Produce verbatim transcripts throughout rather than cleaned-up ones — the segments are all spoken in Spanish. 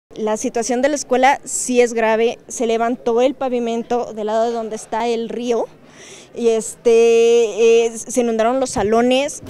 La situación de la escuela sí es grave, se levantó el pavimento del lado de donde está el río y este, eh, se inundaron los salones.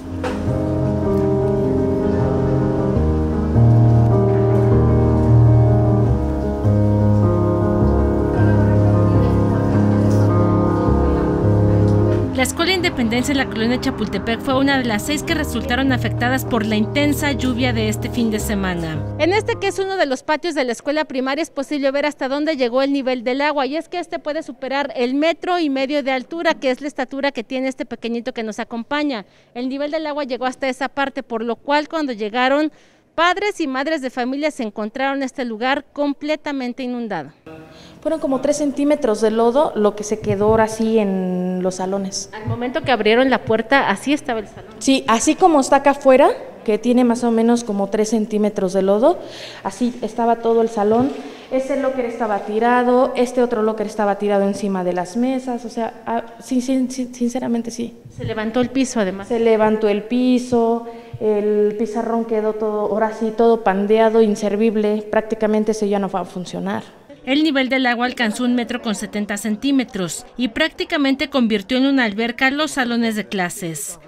La Escuela Independencia en la colonia Chapultepec fue una de las seis que resultaron afectadas por la intensa lluvia de este fin de semana. En este, que es uno de los patios de la escuela primaria, es posible ver hasta dónde llegó el nivel del agua, y es que este puede superar el metro y medio de altura, que es la estatura que tiene este pequeñito que nos acompaña. El nivel del agua llegó hasta esa parte, por lo cual cuando llegaron, padres y madres de familia se encontraron este lugar completamente inundado. Fueron como tres centímetros de lodo lo que se quedó ahora sí en los salones. Al momento que abrieron la puerta, así estaba el salón. Sí, así como está acá afuera, que tiene más o menos como tres centímetros de lodo, así estaba todo el salón. Ese locker estaba tirado, este otro locker estaba tirado encima de las mesas, o sea, ah, sí, sí, sí, sinceramente sí. Se levantó el piso además. Se levantó el piso, el pizarrón quedó todo, ahora sí, todo pandeado, inservible, prácticamente eso ya no va a funcionar. El nivel del agua alcanzó un metro con setenta centímetros y prácticamente convirtió en una alberca los salones de clases.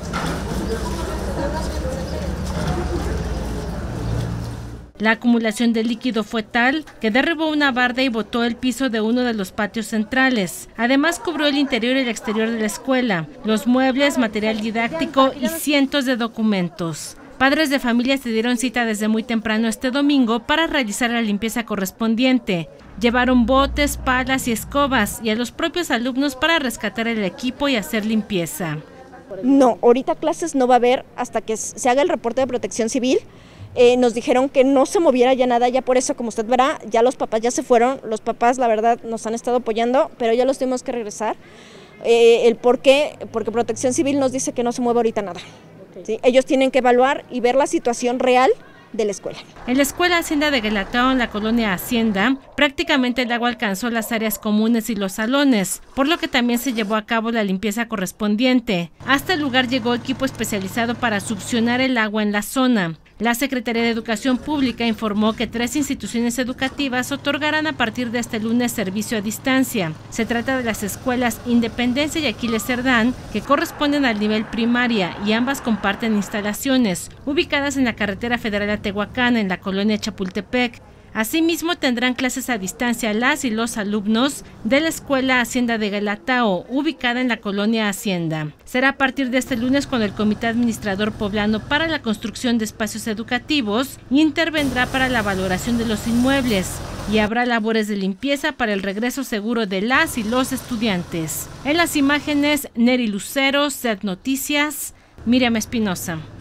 La acumulación de líquido fue tal que derribó una barda y botó el piso de uno de los patios centrales. Además, cubrió el interior y el exterior de la escuela, los muebles, material didáctico y cientos de documentos. Padres de familia se dieron cita desde muy temprano este domingo para realizar la limpieza correspondiente. Llevaron botes, palas y escobas, y a los propios alumnos para rescatar el equipo y hacer limpieza. No, ahorita clases no va a haber hasta que se haga el reporte de protección civil. Eh, nos dijeron que no se moviera ya nada, ya por eso, como usted verá, ya los papás ya se fueron. Los papás, la verdad, nos han estado apoyando, pero ya los tuvimos que regresar. Eh, el por qué, porque protección civil nos dice que no se mueve ahorita nada. ¿Sí? Ellos tienen que evaluar y ver la situación real de la escuela. En la escuela Hacienda de Guelatao, en la colonia Hacienda, prácticamente el agua alcanzó las áreas comunes y los salones, por lo que también se llevó a cabo la limpieza correspondiente. Hasta el lugar llegó equipo especializado para succionar el agua en la zona. La Secretaría de Educación Pública informó que tres instituciones educativas otorgarán a partir de este lunes servicio a distancia. Se trata de las escuelas Independencia y Aquiles Cerdán, que corresponden al nivel primaria, y ambas comparten instalaciones, ubicadas en la carretera federal a Tehuacán, en la colonia Chapultepec. Asimismo, tendrán clases a distancia las y los alumnos de la Escuela Hacienda de Guelatao, ubicada en la colonia Hacienda. Será a partir de este lunes cuando el Comité Administrador Poblano para la Construcción de Espacios Educativos intervendrá para la valoración de los inmuebles y habrá labores de limpieza para el regreso seguro de las y los estudiantes. En las imágenes, Neri Lucero, Z Noticias, Miriam Espinosa.